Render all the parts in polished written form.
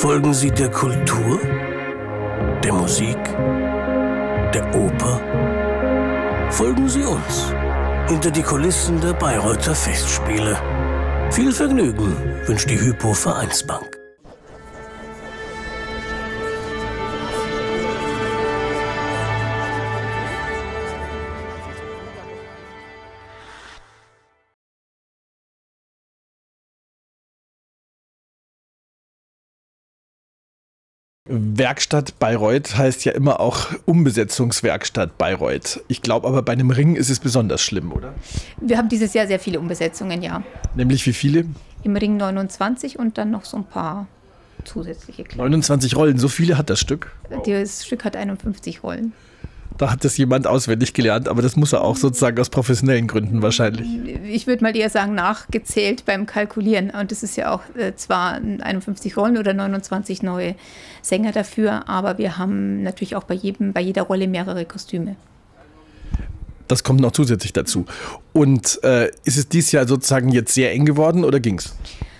Folgen Sie der Kultur, der Musik, der Oper? Folgen Sie uns hinter die Kulissen der Bayreuther Festspiele. Viel Vergnügen wünscht die Hypo Vereinsbank. Werkstatt Bayreuth heißt ja immer auch Umbesetzungswerkstatt Bayreuth. Ich glaube aber, bei einem Ring ist es besonders schlimm, oder? Wir haben dieses Jahr sehr viele Umbesetzungen, ja. Nämlich wie viele? Im Ring 29 und dann noch so ein paar zusätzliche. 29 Rollen, so viele hat das Stück? Das Stück hat 51 Rollen. Da hat das jemand auswendig gelernt, aber das muss er auch sozusagen aus professionellen Gründen wahrscheinlich. Ich würde mal eher sagen, nachgezählt beim Kalkulieren. Und es ist ja auch zwar 51 Rollen oder 29 neue Sänger dafür, aber wir haben natürlich auch bei jeder Rolle mehrere Kostüme. Das kommt noch zusätzlich dazu. Und ist es dieses Jahr sozusagen jetzt sehr eng geworden oder ging's?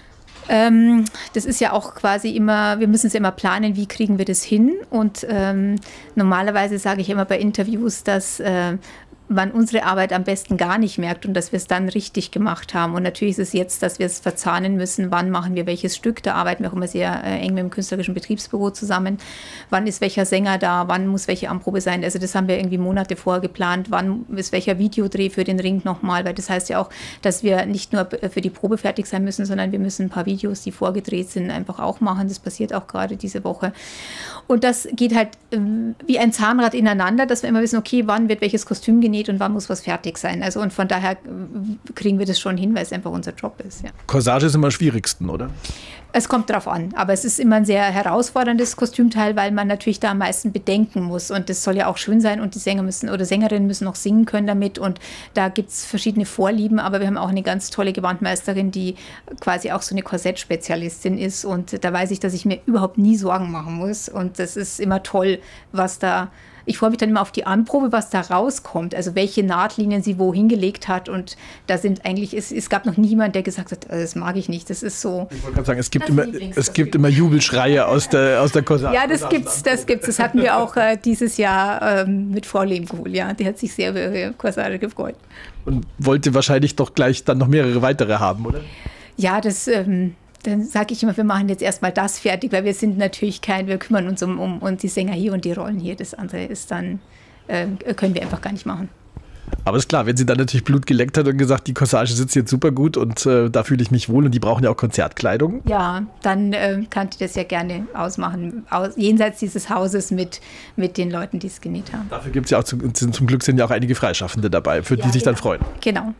Das ist ja auch quasi immer, wir müssen es ja immer planen, wie kriegen wir das hin. Und normalerweise sage ich immer bei Interviews, dass man unsere Arbeit am besten gar nicht merkt und dass wir es dann richtig gemacht haben. Und natürlich ist es jetzt, dass wir es verzahnen müssen, wann machen wir welches Stück. Da arbeiten wir auch immer sehr eng mit dem künstlerischen Betriebsbüro zusammen. Wann ist welcher Sänger da, wann muss welche Anprobe sein. Also das haben wir irgendwie Monate vorher geplant. Wann ist welcher Videodreh für den Ring nochmal. Weil das heißt ja auch, dass wir nicht nur für die Probe fertig sein müssen, sondern wir müssen ein paar Videos, die vorgedreht sind, einfach auch machen. Das passiert auch gerade diese Woche. Und das geht halt wie ein Zahnrad ineinander, dass wir immer wissen, okay, wann wird welches Kostüm genäht und wann muss was fertig sein. Also und von daher kriegen wir das schon hin, weil es einfach unser Job ist. Ja. Corsage ist immer am schwierigsten, oder? Es kommt drauf an, aber es ist immer ein sehr herausforderndes Kostümteil, weil man natürlich da am meisten bedenken muss und das soll ja auch schön sein und die Sänger müssen oder Sängerinnen müssen auch singen können damit und da gibt es verschiedene Vorlieben, aber wir haben auch eine ganz tolle Gewandmeisterin, die quasi auch so eine Korsettspezialistin ist und da weiß ich, dass ich mir überhaupt nie Sorgen machen muss und das ist immer toll, was da. Ich freue mich dann immer auf die Anprobe, was da rauskommt, also welche Nahtlinien sie wo hingelegt hat und da sind eigentlich, es gab noch niemand, der gesagt hat, das mag ich nicht, das ist so. Ich wollte gerade sagen, es gibt immer Jubelschreie aus der Corsage. Ja, das gibt's. Das hatten wir auch dieses Jahr mit Frau Lehmkuhl, ja, die hat sich sehr über ihre Corsage gefreut. Und wollte wahrscheinlich doch gleich dann noch mehrere weitere haben, oder? Ja, dann sage ich immer, wir machen jetzt erstmal das fertig, weil wir sind natürlich wir kümmern uns um die Sänger hier und die Rollen hier. Das andere ist dann, können wir einfach gar nicht machen. Aber ist klar, wenn sie dann natürlich Blut geleckt hat und gesagt, die Corsage sitzt jetzt super gut und da fühle ich mich wohl und die brauchen ja auch Konzertkleidung. Ja, dann kann ich das ja gerne ausmachen, jenseits dieses Hauses mit den Leuten, die es genäht haben. Dafür gibt es ja auch, zum Glück sind ja auch einige Freischaffende dabei, für die sich dann freuen. Genau.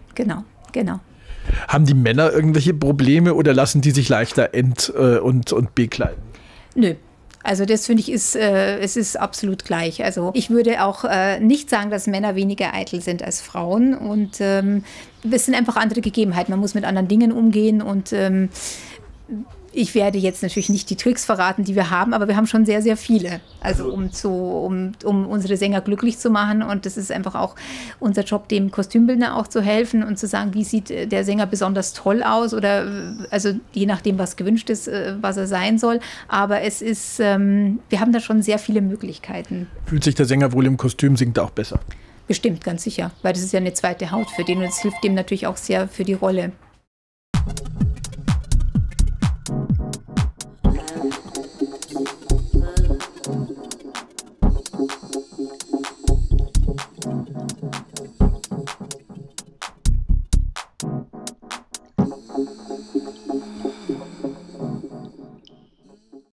Haben die Männer irgendwelche Probleme oder lassen die sich leichter und bekleiden? Nö. Also das finde ich es ist absolut gleich. Also ich würde auch nicht sagen, dass Männer weniger eitel sind als Frauen und es sind einfach andere Gegebenheiten. Man muss mit anderen Dingen umgehen und ich werde jetzt natürlich nicht die Tricks verraten, die wir haben, aber wir haben schon sehr, sehr viele. Also um unsere Sänger glücklich zu machen. Und das ist einfach auch unser Job, dem Kostümbildner auch zu helfen und zu sagen, wie sieht der Sänger besonders toll aus oder also je nachdem, was gewünscht ist, was er sein soll. Aber es ist, wir haben da schon sehr viele Möglichkeiten. Fühlt sich der Sänger wohl im Kostüm, singt er auch besser? Bestimmt, ganz sicher, weil das ist ja eine zweite Haut für den und es hilft dem natürlich auch sehr für die Rolle.